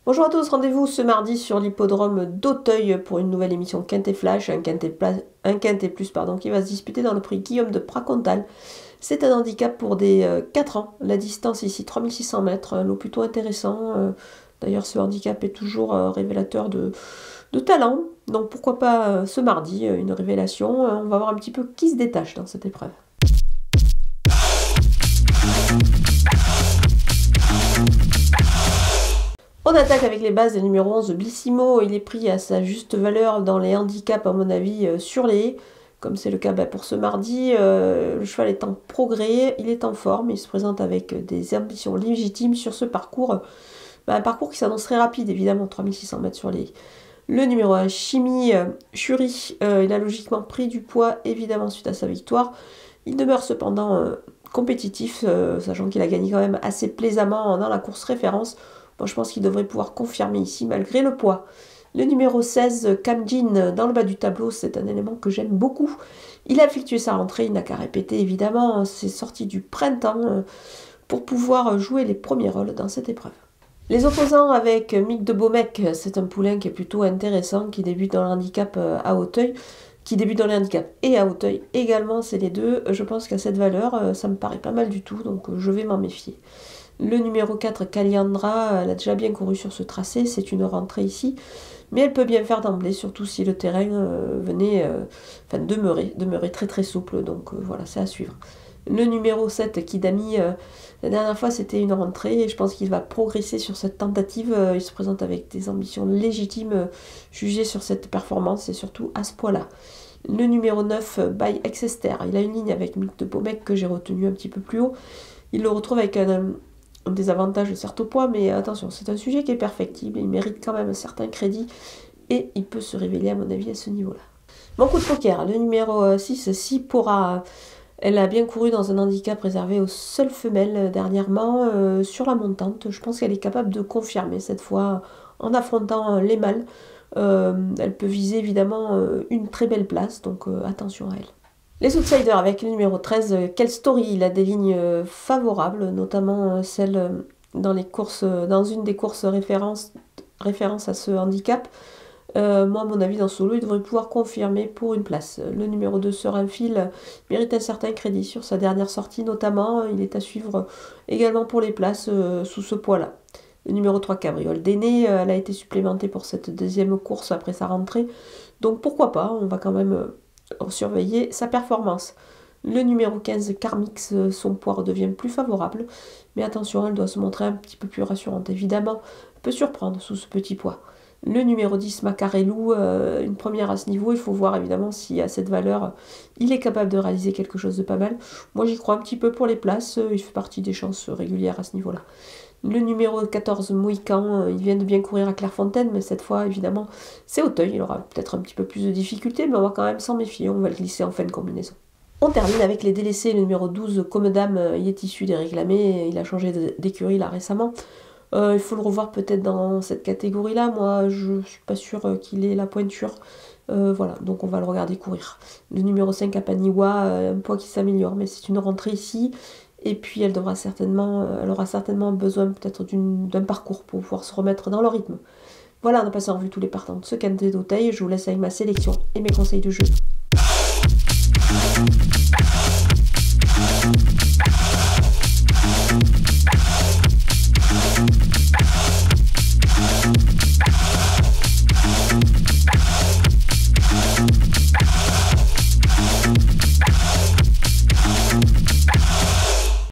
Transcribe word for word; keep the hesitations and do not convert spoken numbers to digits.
Bonjour à tous, rendez-vous ce mardi sur l'hippodrome d'Auteuil pour une nouvelle émission Quintet Flash, un Quintet, Pla... un Quintet Plus pardon, qui va se disputer dans le prix Guillaume de Pracontal. C'est un handicap pour des euh, quatre ans, la distance ici trois mille six cents mètres, un lot plutôt intéressant. Euh, D'ailleurs ce handicap est toujours euh, révélateur de, de talent, donc pourquoi pas euh, ce mardi, euh, une révélation. Euh, on va voir un petit peu qui se détache dans cette épreuve. On attaque avec les bases, le numéro onze, Blissimo. Il est pris à sa juste valeur dans les handicaps, à mon avis, euh, sur les haies. Comme c'est le cas bah, pour ce mardi, euh, le cheval est en progrès, il est en forme, il se présente avec des ambitions légitimes sur ce parcours. Bah, un parcours qui s'annonce très rapide, évidemment, trois mille six cents mètres sur les haies. Le numéro un, Chimie euh, Churi, euh, il a logiquement pris du poids, évidemment, suite à sa victoire. Il demeure cependant euh, compétitif, euh, sachant qu'il a gagné quand même assez plaisamment dans la course référence. Bon, je pense qu'il devrait pouvoir confirmer ici malgré le poids. Le numéro seize, Kamjin, dans le bas du tableau, c'est un élément que j'aime beaucoup. Il a effectué sa rentrée, il n'a qu'à répéter évidemment ses sorties du printemps pour pouvoir jouer les premiers rôles dans cette épreuve. Les opposants avec Mick de Beaumec, c'est un poulain qui est plutôt intéressant, qui débute dans le handicap à Auteuil, qui débute dans le handicap et à Auteuil également, c'est les deux. Je pense qu'à cette valeur, ça me paraît pas mal du tout, donc je vais m'en méfier. Le numéro quatre, Kaliandra, elle a déjà bien couru sur ce tracé, c'est une rentrée ici, mais elle peut bien faire d'emblée, surtout si le terrain euh, venait, euh, enfin demeurer, demeurer très très souple, donc euh, voilà, c'est à suivre. Le numéro sept, Kidami, euh, la dernière fois c'était une rentrée, et je pense qu'il va progresser sur cette tentative, euh, il se présente avec des ambitions légitimes euh, jugées sur cette performance, et surtout à ce poids-là. Le numéro neuf, By Exester, il a une ligne avec Mick de Beaumec que j'ai retenu un petit peu plus haut, il le retrouve avec un... des avantages certes au poids, mais attention, c'est un sujet qui est perfectible, il mérite quand même un certain crédit, et il peut se révéler à mon avis à ce niveau-là. Mon coup de poker, le numéro six, Sipora, elle a bien couru dans un handicap réservé aux seules femelles dernièrement, euh, sur la montante, je pense qu'elle est capable de confirmer cette fois, en affrontant les mâles, euh, elle peut viser évidemment une très belle place, donc euh, attention à elle. Les outsiders avec le numéro treize, Quelle Story, il a des lignes favorables, notamment celle dans, les courses, dans une des courses référence, référence à ce handicap. Euh, moi, à mon avis, dans ce lot, il devrait pouvoir confirmer pour une place. Le numéro deux, Serinfil, mérite un certain crédit sur sa dernière sortie, notamment. Il est à suivre également pour les places euh, sous ce poids-là. Le numéro trois, Cabriole d'Aîné, elle a été supplémentée pour cette deuxième course après sa rentrée. Donc pourquoi pas, on va quand même surveiller sa performance. Le numéro quinze, Carmix, son poids redevient plus favorable, mais attention, elle doit se montrer un petit peu plus rassurante. Évidemment, elle peut surprendre sous ce petit poids. Le numéro dix, Macarelou, euh, une première à ce niveau, il faut voir évidemment si à cette valeur, il est capable de réaliser quelque chose de pas mal. Moi j'y crois un petit peu pour les places, il fait partie des chances régulières à ce niveau-là. Le numéro quatorze, Mohican, il vient de bien courir à Clairefontaine, mais cette fois, évidemment, c'est Auteuil. Il aura peut-être un petit peu plus de difficultés, mais on va quand même s'en méfier. On va le glisser en fin de combinaison. On termine avec les délaissés. Le numéro douze, Comedame, il est issu des réclamés. Il a changé d'écurie là récemment. Euh, il faut le revoir peut-être dans cette catégorie-là. Moi, je ne suis pas sûre qu'il ait la pointure. Euh, voilà, donc on va le regarder courir. Le numéro cinq, Apaniwa, un poids qui s'améliore, mais c'est une rentrée ici. Et puis elle, devra certainement, elle aura certainement besoin peut-être d'un parcours pour pouvoir se remettre dans le rythme. Voilà, on a passé en revue tous les partants de ce Quintet d'Auteuil. Je vous laisse avec ma sélection et mes conseils de jeu.